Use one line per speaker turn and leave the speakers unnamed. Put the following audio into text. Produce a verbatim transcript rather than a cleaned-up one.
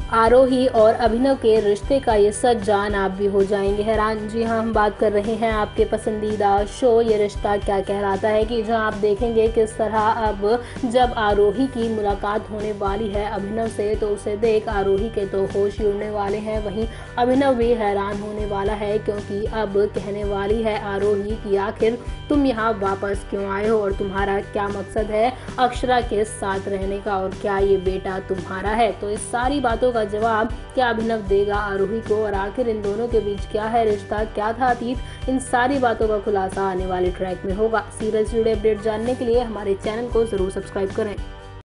आरोही और अभिनव के रिश्ते का ये सच जान आप भी हो जाएंगे हैरान। जी हाँ, हम बात कर रहे हैं आपके पसंदीदा शो ये रिश्ता क्या कहलाता है कि जहां आप देखेंगे किस तरह अब जब आरोही की मुलाकात होने वाली है अभिनव से तो उसे देख आरोही के तो होश ही उड़ने वाले हैं। वहीं अभिनव भी हैरान होने वाला है क्योंकि अब कहने वाली है आरोही कि आखिर तुम यहाँ वापस क्यों आए हो और तुम्हारा क्या मकसद है अक्षरा के साथ रहने का और क्या ये बेटा तुम्हारा है। तो इस सारी बातों का जवाब क्या अभिनव देगा आरोही को और आखिर इन दोनों के बीच क्या है रिश्ता, क्या था अतीत, इन सारी बातों का खुलासा आने वाले ट्रैक में होगा। सीरियल से जुड़े अपडेट जानने के लिए हमारे चैनल को जरूर सब्सक्राइब करें।